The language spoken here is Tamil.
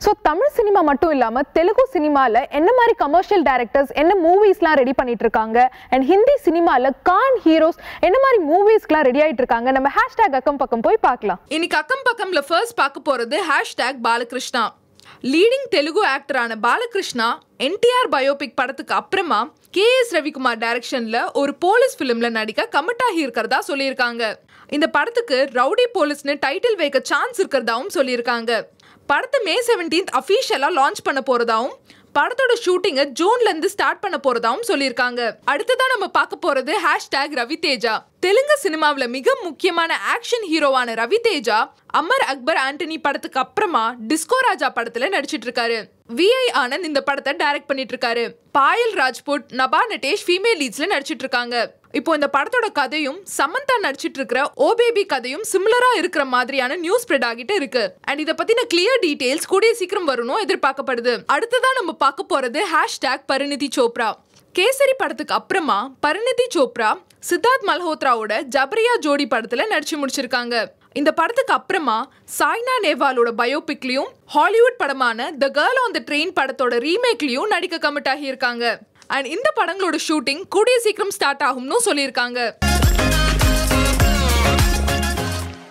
ஸோ தமிழ் சினிமா மட்டும் இல்லாமல் தெலுங்கு சினிமாவில் என்ன மாதிரி கமர்ஷியல் டைரக்டர்ஸ் என்ன மூவிஸ்லாம் ரெடி பண்ணிட்டு இருக்காங்க அண்ட் ஹிந்தி சினிமாவில் கான் ஹீரோஸ் என்ன மாதிரி மூவிஸ்லாம் ரெடி ஆகிட்டு இருக்காங்க. நம்ம ஹேஷ்டாக் அக்கம் பக்கம் போய் பார்க்கலாம். இன்னைக்கு அக்கம் பக்கம்ல ஃபர்ஸ்ட் பார்க்க போறது ஹேஷ்டாக் பாலகிருஷ்ணா. லீடிங் தெலுங்கு ஆக்டரான பாலகிருஷ்ணா என்டிஆர் பயோபிக் படத்துக்கு அப்புறமா கேஎஸ் ரவிக்குமார் டைரக்ஷன்ல ஒரு போலீஸ் பிலிம்ல நடிக்க கமிட் ஆகி இருக்கிறதா சொல்லியிருக்காங்க. இந்த படத்துக்கு ரவுடி போலீஸ்னு டைட்டில் வைக்க சான்ஸ் இருக்கிறதாவும் சொல்லியிருக்காங்க. படத்தை May 17 அஃபீஷியலா லான்ச் பண்ண போறதாவும் படத்தோட ஷூட்டிங்கை ஜூன்ல இருந்து ஸ்டார்ட் பண்ண போறதாவும் சொல்லியிருக்காங்க. அடுத்ததான் நம்ம பார்க்க போறது ஹேஷ்டாக் ரவி தேஜா. தெலுங்கு சினிமாவில் மிக முக்கியமான ஆக்ஷன் ஹீரோவான ரவி தேஜா அமர் அக்பர் ஆண்டனி படத்துக்கு அப்புறமா டிஸ்கோ ராஜா படத்துல நடிச்சிட்டு இருக்காரு. விஐ ஆனந்த் இந்த படத்தை டைரக்ட் பண்ணிட்டு இருக்காரு. பாயல் ராஜ்புட், நபா நட்டேஷ் ஃபீமேல் லீட்ஸ்ல நடிச்சிட்டு இருக்காங்க. இப்போ இந்த படத்தோட கதையும் சமந்தா நடிச்சிட்டு இருக்கிற ஓ பேபி கதையும் சிமிலரா இருக்கிற மாதிரியான நியூஸ் ஸ்ப்ரெட் ஆகிட்டு இருக்கு. அண்ட் இதை பத்தின கிளியர் டீடைல்ஸ் கூடிய சீக்கிரம் வரணும் எதிர்பார்க்கப்படுது. அடுத்ததான் நம்ம பார்க்க போறது ஹேஷ்டாக் பரிணிதி சோப்ரா. கேசரி படத்துக்கு அப்புறமா பரிணிதி சோப்ரா சித்தார்த் மல்ஹோத்ராவோட ஜபரியா ஜோடி படத்துல நடிச்சு முடிச்சிருக்காங்க. இந்த படத்துக்கு அப்புறமா சாய்னா நேவாலோட பயோபிக்லயும் ஹாலிவுட் படமான the girl on the train படத்தோட ரீமேக்லயும் நடிக்க கமிட் ஆகி இருக்காங்க. அண்ட் இந்த படங்களோட ஷூட்டிங் கூடிய சீக்கிரம் ஸ்டார்ட் ஆகும்னு சொல்லியிருக்காங்க.